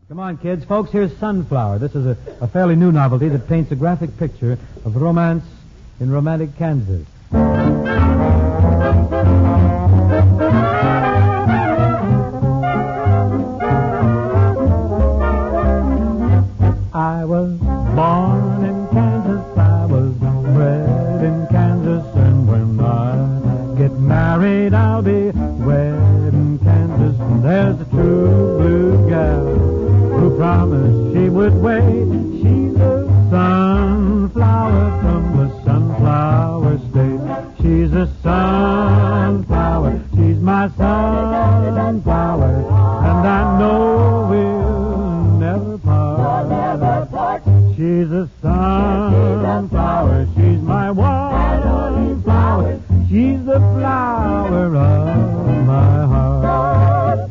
Come on, kids. Folks, here's Sunflower. This is a fairly new novelty that paints a graphic picture of romance in romantic Kansas. I was born in Kansas, I was bred in Kansas, and when I get married, I'll be wed in Kansas. And there's a true blue gal who promised she would wait. She's a sunflower from the sunflower state. She's a sunflower, she's my sunflower, and I know we'll never part. She's a sunflower, she's my one flower, she's the flower of my heart.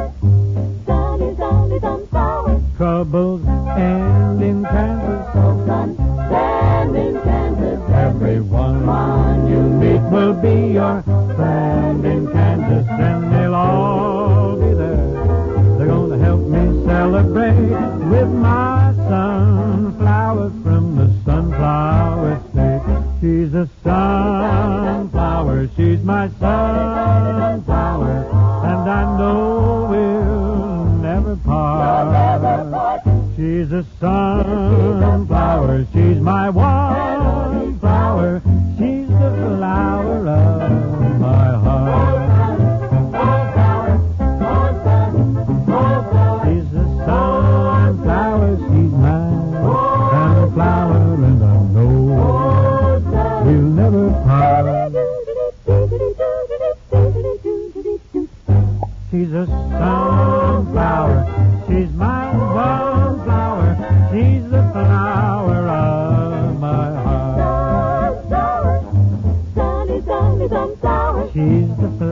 Sunflower, troubles end in Kansas, and in Kansas, everyone you meet will be your friend in Kansas, and they'll all be there. They're going to help me celebrate with my sunflower from the sunflower state. She's a sunflower, she's my sunflower, and I know we'll never part. She's a sunflower, she's my one flower, she's the flower of my heart. She's a sunflower, she's my sunflower, and I know we'll never part. She's a sunflower, she's my one flower, she's the flower of my heart. Sunny, sunflower, she's the flower